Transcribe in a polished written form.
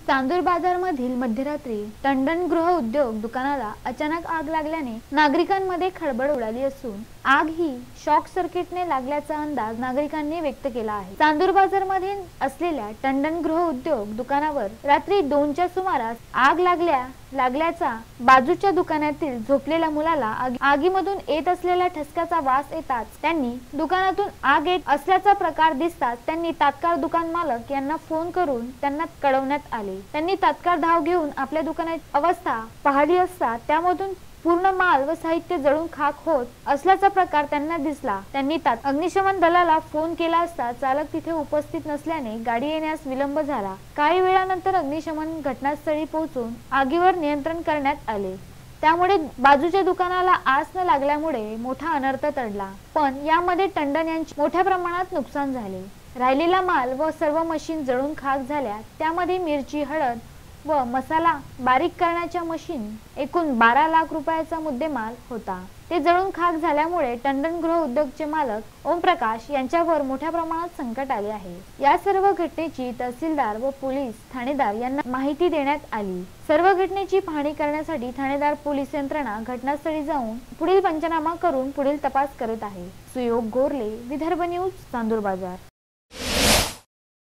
चांदूर बाजारमधील मध्यरात्री टंडन गृह उद्योग दुकानाला अचानक आग लागल्याने नागरिकांमध्ये खळबळ उडाली असून आग ही शॉर्ट सर्किटने लागल्याचा अंदाज नागरिकांनी व्यक्त केला आहे। चांदूर बाजारमध्ये असलेल्या टंडन गृह उद्योग दुकानावर रात्री 2च्या सुमारास आग लागल्याचा बाजूच्या दुकानातील झोपलेल्या मुलाला आगीमधून येत असलेल्या ठसक्याचा वास येताच त्यांनी दुकानातून आग येत असल्याचा प्रकार दिसताच त्यांनी तात्काळ दुकान मालक यांना फोन करून त्यांना कळवण्यात आले। त्यांनी तात्काळ धाव घेऊन आपल्या दुकानाची अवस्था पाहिली असता त्यामधून पूर्ण माल व साहित्य जळून खाक होत असल्याचा प्रकार त्यांना दिसला। त्यांनी अग्निशमन दलाला फोन केला असता चालक तिथे उपस्थित नसल्याने गाडी येण्यास विलंब झाला। काही वेळानंतर अग्निशमन घटनास्थळी पोहोचून आगीवर नियंत्रण करण्यात आले। त्यामुळे बाजूच्या दुकानाला आस न लागल्यामुळे मोठा अनर्थ टळला, पण यामध्ये टंडन यांचे मोठ्या प्रमाणात नुकसान झाले। राहिलेला माल व सर्व मशीन जळून खाक झाल्या। त्यामध्ये मिरची, हळद व मसाला बारीक करण्याच्या मशीन एकूण 12 लाख रुपयाचा मुद्देमाल होता। ते जळून खाक झाल्यामुळे टंडन गृह उद्योगचे मालक ओमप्रकाश यांच्यावर मोठ्या प्रमाणात संकट आले आहे। या सर्व घटनेची तहसीलदार व पोलीस ठाणेदार यांना माहिती देण्यात आली। सर्व घटनेची पाहणी करण्यासाठी ठाणेदार पोलीस यंत्रणा घटनास्थळी जाऊन पुढील पंचनामा करून पुढील तपास करत आहे। सुयोग गोरले, विदर्भ न्यूज, चांदूर बाजार।